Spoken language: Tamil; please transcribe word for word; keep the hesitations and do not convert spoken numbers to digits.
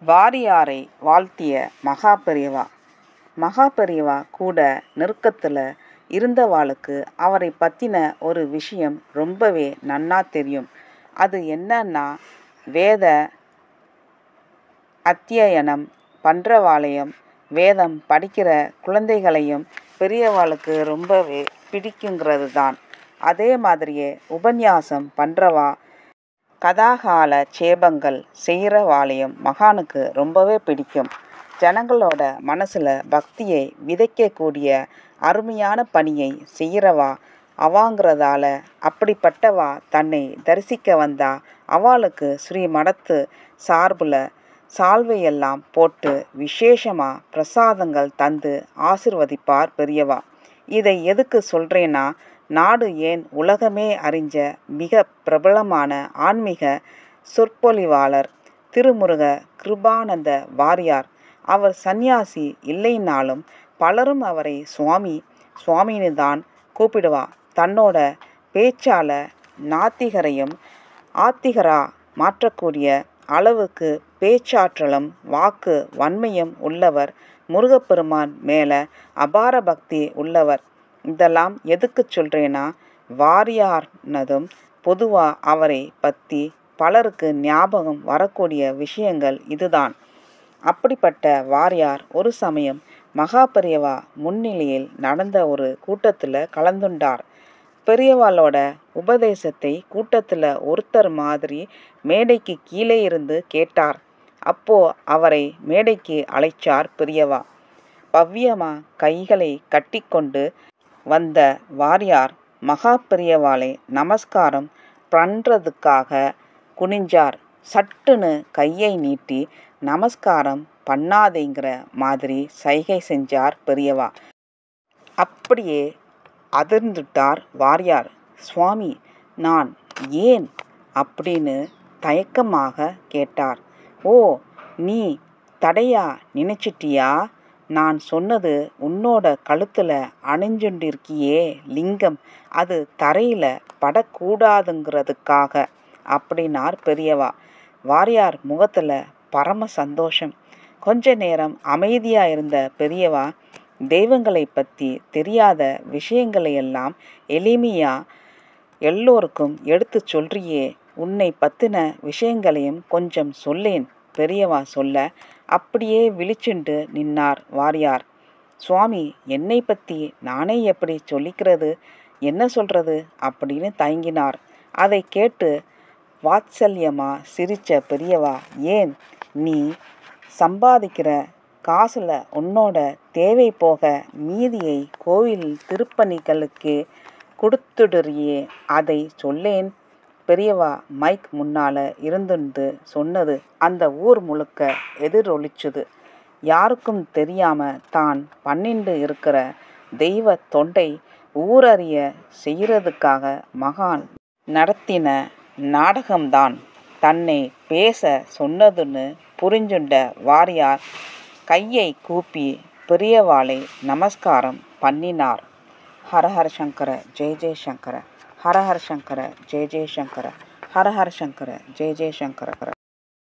வாரியாரை வாழ்த்திய மகாபெரிவா. மகாபெரிவா கூட நெருக்கத்தில் இருந்தவாளுக்கு அவரை பற்றின ஒரு விஷயம் ரொம்பவே நன்னா தெரியும். அது என்னன்னா, வேத அத்தியனம் பண்ணுறவாளையும் வேதம் படிக்கிற குழந்தைகளையும் பெரியவாளுக்கு ரொம்பவே பிடிக்குங்கிறது தான். அதே மாதிரியே உபன்யாசம் பண்ணுறவா கதாகால சேபங்கள் செய்கிறவாளையும் மகானுக்கு ரொம்பவே பிடிக்கும். ஜனங்களோட மனசில் பக்தியை விதைக்கக்கூடிய அருமையான பணியை செய்கிறவா அவாங்கிறதால அப்படிப்பட்டவா தன்னை தரிசிக்க வந்தா அவளுக்கு ஸ்ரீ மடத்து சார்புல சால்வையெல்லாம் போட்டு விசேஷமாக பிரசாதங்கள் தந்து ஆசிர்வதிப்பார் பெரியவா. இதை எதுக்கு சொல்கிறேன்னா, நாடு ஏன் உலகமே அறிஞ்ச மிக பிரபலமான ஆன்மீக சொற்பொழிவாளர் திருமுருக கிருபானந்த வாரியார். அவர் சந்நியாசி இல்லைன்னாலும் பலரும் அவரை சுவாமி சுவாமின்னு தான் கூப்பிடுவா. தன்னோட பேச்சால நாத்திகரையும் ஆத்திகரா மாற்றக்கூடிய அளவுக்கு பேச்சாற்றலும் வாக்கு வன்மையும் உள்ளவர். முருகப்பெருமான் மேலே அபார பக்தி உள்ளவர். இதெல்லாம் எதுக்கு சொல்கிறேன்னா, வாரியார்னதும் பொதுவாக அவரை பற்றி பலருக்கு ஞாபகம் வரக்கூடிய விஷயங்கள் இதுதான். அப்படிப்பட்ட வாரியார் ஒரு சமயம் மகாபெரிவா முன்னிலையில் நடந்த ஒரு கூட்டத்தில் கலந்துண்டார். பெரியவாளோட உபதேசத்தை கூட்டத்தில் ஒருத்தர் மாதிரி மேடைக்கு கீழே இருந்து கேட்டார். அப்போ அவரை மேடைக்கு அழைச்சார் பெரியவா. பவ்யமா கைகளை கட்டிக்கொண்டு வந்த வாரியார் மகாபெரியவாளை நமஸ்காரம் பண்ணுறதுக்காக குனிஞ்சார். சட்டுன்னு கையை நீட்டி நமஸ்காரம் பண்ணாதேங்கிற மாதிரி சைகை செஞ்சார் பெரியவா. அப்படியே அதிர்ந்துட்டார் வாரியார். சுவாமி, நான் ஏன் அப்படின்னு தயக்கமாக கேட்டார். ஓ, நீ தடையா நினைச்சிட்டியா? நான் சொன்னது உன்னோட கழுத்தில் அணிஞ்சுண்டிருக்கியே லிங்கம், அது தரையில் படக்கூடாதுங்கிறதுக்காக அப்படின்னார் பெரியவா. வாரியார் முகத்தில் பரம சந்தோஷம். கொஞ்ச நேரம் அமைதியாக இருந்த பெரியவா, தெய்வங்களை பற்றி தெரியாத விஷயங்களையெல்லாம் எளிமையாக எல்லோருக்கும் எடுத்து சொல்றியே, உன்னை பற்றின விஷயங்களையும் கொஞ்சம் சொல்லேன் பெரியவா சொல்ல. அப்படியே விழிச்சுண்டு நின்னார் வாரியார். சுவாமி, என்னை பற்றி நானே எப்படி சொல்லிக்கிறது, என்ன சொல்கிறது அப்படின்னு தயங்கினார். அதை கேட்டு வாத்சல்யமாக சிரித்த பெரியவா, ஏன், நீ சம்பாதிக்கிற காசில் உன்னோட தேவை போக மீதியை கோவில் திருப்பணிகளுக்கு கொடுத்துடுறியே, அதை சொல்லேன். பெரியவா மைக் முன்னால் இருந்துண்டு சொன்னது அந்த ஊர் முழுக்க எதிரொலிச்சுது. யாருக்கும் தெரியாமல் தான் பண்ணிண்டு இருக்கிற தெய்வ தொண்டை ஊரறிய செய்கிறதுக்காக மகான் நடத்தின நாடகம்தான் தன்னை பேச சொன்னதுன்னு புரிஞ்சுண்ட வாரியார் கையை கூப்பி பெரியவாளை நமஸ்காரம் பண்ணினார். ஹரஹர சங்கர ஜெய ஜெய சங்கர, ஹரஹர சங்கர ஜெய ஜெய சங்கர, ஹரஹர சங்கர ஜெய ஜெய சங்கர.